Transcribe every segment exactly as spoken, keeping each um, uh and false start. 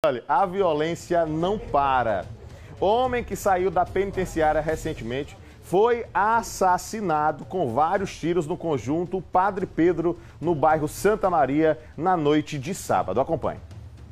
Olha, a violência não para. Homem que saiu da penitenciária recentemente foi assassinado com vários tiros no conjunto Padre Pedro, no bairro Santa Maria, na noite de sábado. Acompanhe.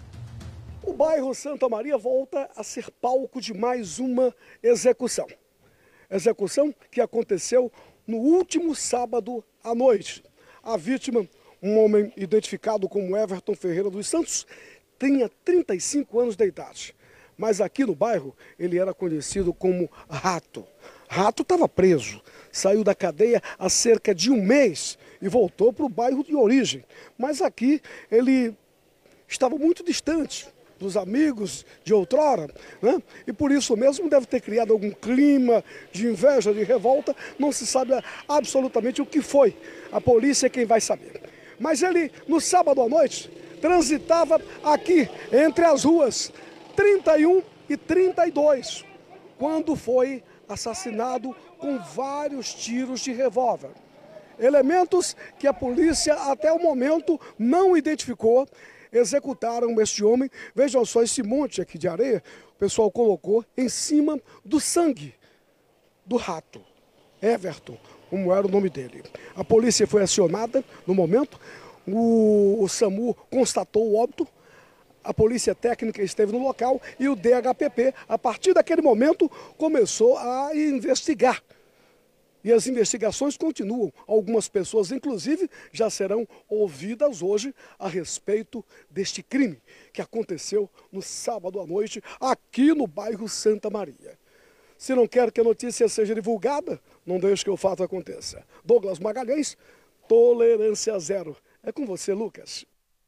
O bairro Santa Maria volta a ser palco de mais uma execução. Execução que aconteceu no último sábado à noite. A vítima, um homem identificado como Everton Ferreira dos Santos, tinha trinta e cinco anos de idade. Mas aqui no bairro ele era conhecido como Rato. Rato estava preso, saiu da cadeia há cerca de um mês e voltou para o bairro de origem. Mas aqui ele estava muito distante dos amigos de outrora, né? E por isso mesmo deve ter criado algum clima de inveja, de revolta, não se sabe absolutamente o que foi. A polícia é quem vai saber. Mas ele, no sábado à noite, transitava aqui, entre as ruas trinta e um e trinta e dois, quando foi assassinado com vários tiros de revólver. Elementos que a polícia até o momento não identificou, executaram este homem. Vejam só esse monte aqui de areia, o pessoal colocou em cima do sangue do Rato, Everton, como era o nome dele. A polícia foi acionada no momento, o, o SAMU constatou o óbito, a polícia técnica esteve no local e o D H P P, a partir daquele momento, começou a investigar. E as investigações continuam. Algumas pessoas, inclusive, já serão ouvidas hoje a respeito deste crime que aconteceu no sábado à noite, aqui no bairro Santa Maria. Se não quer que a notícia seja divulgada, não deixe que o fato aconteça. Douglas Magalhães, Tolerância Zero. É com você, Lucas.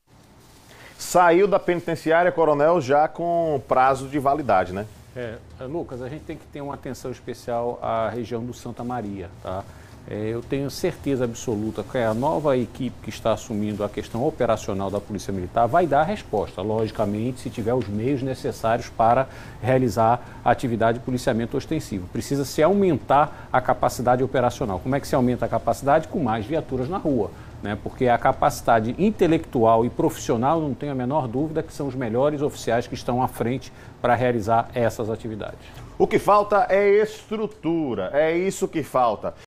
Saiu da penitenciária, coronel, já com prazo de validade, né? É, Lucas, a gente tem que ter uma atenção especial à região do Santa Maria, tá? É, eu tenho certeza absoluta que a nova equipe que está assumindo a questão operacional da Polícia Militar vai dar a resposta, logicamente, se tiver os meios necessários para realizar a atividade de policiamento ostensivo. Precisa se aumentar a capacidade operacional. Como é que se aumenta a capacidade? Com mais viaturas na rua. Né, porque a capacidade intelectual e profissional, não tenho a menor dúvida, que são os melhores oficiais que estão à frente para realizar essas atividades. O que falta é estrutura, é isso que falta.